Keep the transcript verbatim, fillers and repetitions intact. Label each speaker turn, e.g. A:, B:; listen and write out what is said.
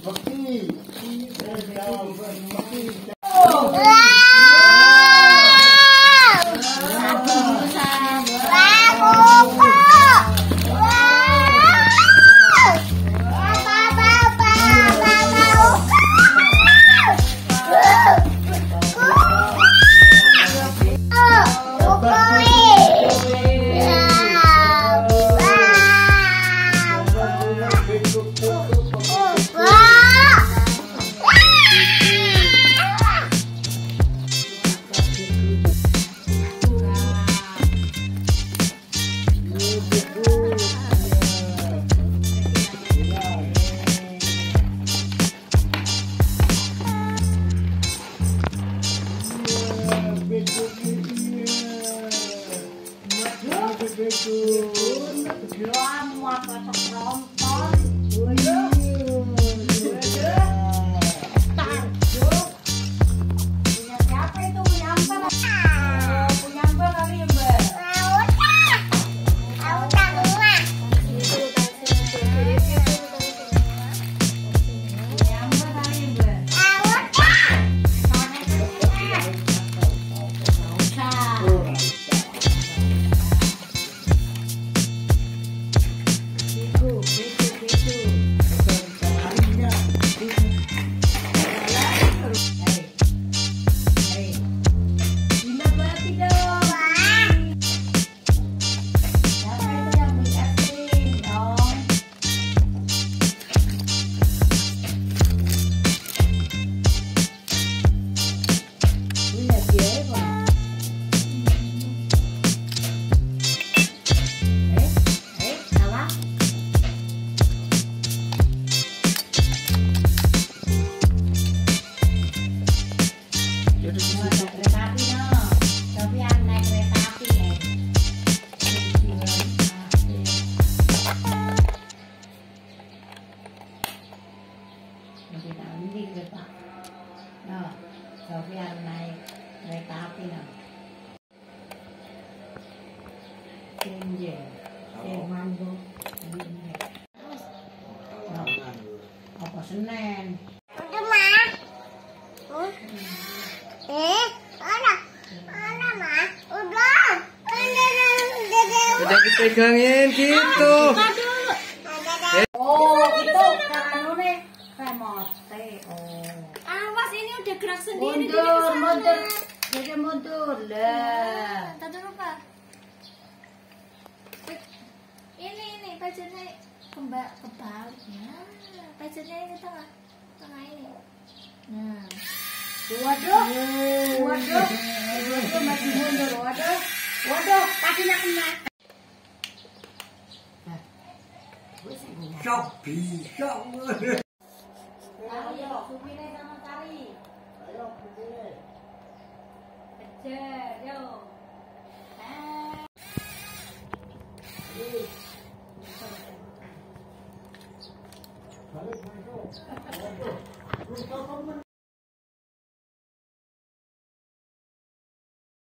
A: biar naik kereta api nah. Senje, Semando, apa Senen?
B: Udah mah. Eh, mana? Mana mah? Udah.
C: Udah dipegangin gitu.
A: Oh, itu anu nih remote. Oh.
B: Awas ini udah gerak sendiri.
A: Mundur, mundur. Jadi mundur lah.
B: Tadi apa? Ini ini pajarnya kembali kebalik ya. Pajarnya ini tengah, tengah ini. Nah.
A: Waduh, waduh, waduh masih mundur, waduh, waduh, kakinya kena.
C: Sok bisa.
A: Ayo, Supine sama Cari. Ayo, Supine. Kejar, yo. Ah. Balik, masuk.